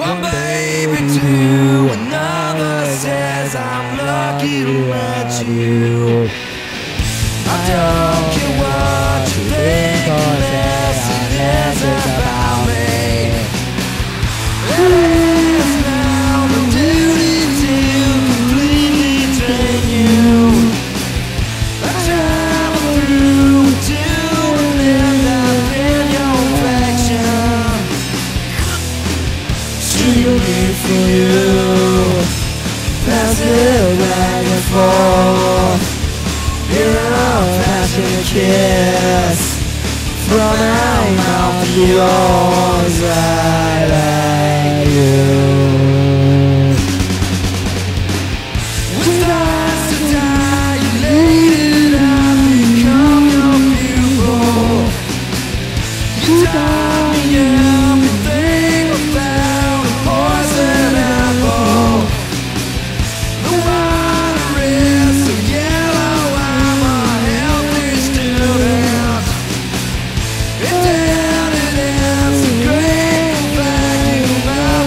One baby to another says I'm lucky to match you. I don't care what you think, unless it is about me. It is now my duty to completely drain you. I travel through to end up in your affection. Shooting for you, pass it back and forth. You're a passionate kiss from my mouth to yours. I like you. With eyes to dilate, I've become your pupil. You taught me everything about a poison apple. The water is so yellow, I'm a healthy student. It is a great vacuum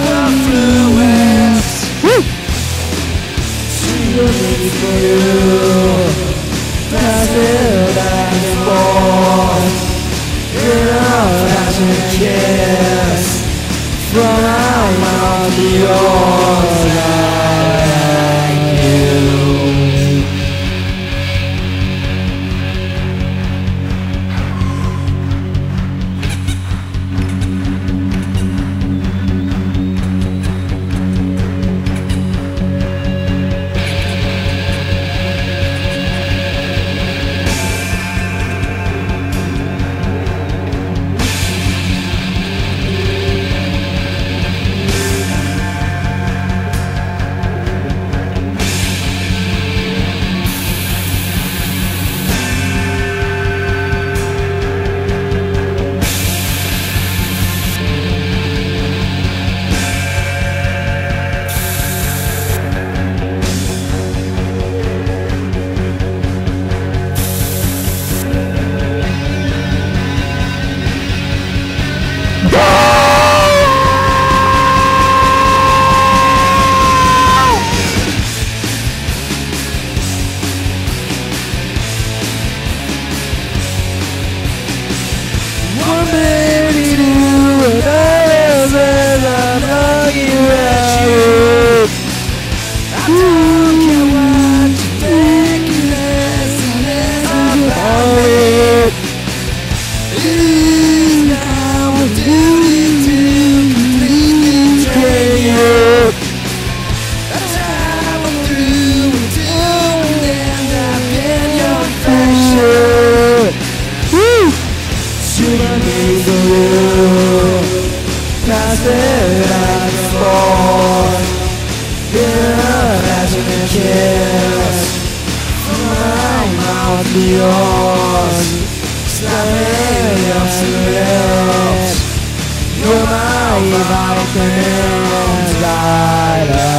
of affluence. Shooting for you, pass it back and forth. You're a passionate kiss from my mouth to yours. I like you. One baby to another says I'm lucky to match you. I don't care what you think, unless it is about me. It is now my duty to completely drain you. I travel through until the end up in your affection. Shooting for you, pass it back and forth. You're a passionate kiss from my mouth to yours. Slamming up some lips. You're my vitamins. I love